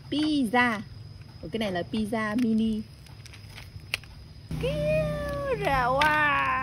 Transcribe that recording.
Pizza. Cái này là pizza mini. Kêu ra wow.